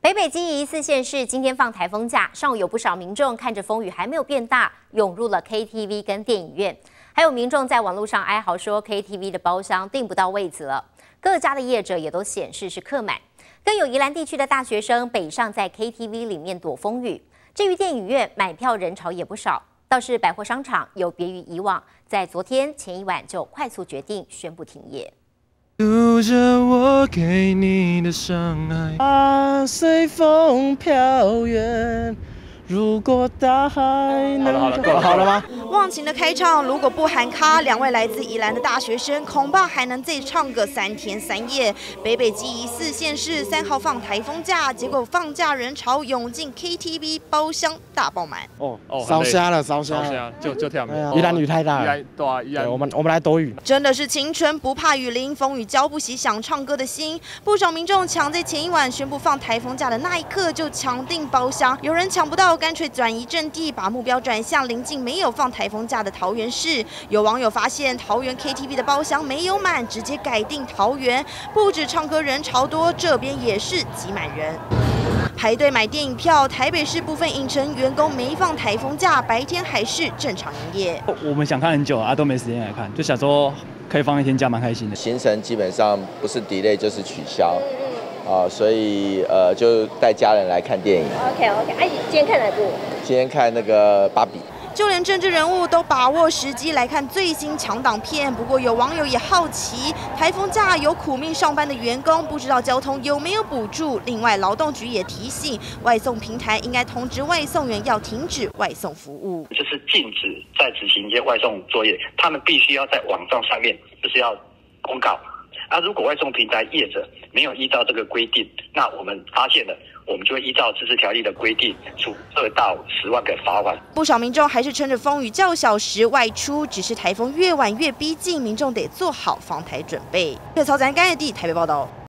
北北基宜4县市今天放台风假，上午有不少民众看着风雨还没有变大，涌入了 KTV 跟电影院，还有民众在网络上哀嚎说 KTV 的包厢订不到位子了，各家的业者也都显示是客满，更有宜兰地区的大学生北上在 KTV 里面躲风雨。至于电影院买票人潮也不少，倒是百货商场有别于以往，在昨天前一晚就快速决定宣布停业。 读着我给你的伤害，随风飘远。如果大海能好了吗？ 忘情的开唱，如果不喊卡，两位来自宜兰的大学生恐怕还能再唱个3天3夜。北北基宜4县市3号放台风假，结果放假人潮涌进 KTV 包厢大爆满。 烧瞎了，烧瞎了，就跳没。宜兰雨太大了，对，我们来躲雨。 真的是青春不怕雨淋，风雨浇不熄想唱歌的心。不少民众抢在前一晚宣布放台风假的那一刻就抢订包厢，有人抢不到，干脆转移阵地，把目标转向邻近没有放台风假的桃园市。有网友发现桃园 KTV 的包厢没有满，直接改订桃园。不止唱歌人潮多，这边也是挤满人。 排队买电影票，台北市部分影城员工没放台风假，白天还是正常营业。 我们想看很久啊，都没时间来看，就想说可以放1天假，蛮开心的。 行程基本上不是 delay 就是取消，所以就带家人来看电影。 OK， 哎，今天看哪部？ 今天看那个芭比。 就连政治人物都把握时机来看最新强档片。不过有网友也好奇，台风假有苦命上班的员工，不知道交通有没有补助。另外，劳动局也提醒，外送平台应该通知外送员要停止外送服务， 就是禁止在执行一些外送作业，他们必须要在网站上面就是要公告。如果外送平台业者没有依照这个规定，那我们发现了。 我们就会依照自治条例的规定，处2到10万个罚款。 不少民众还是趁着风雨较小时外出，只是台风越晚越逼近，民众得做好防台准备。曹展干地台北报道。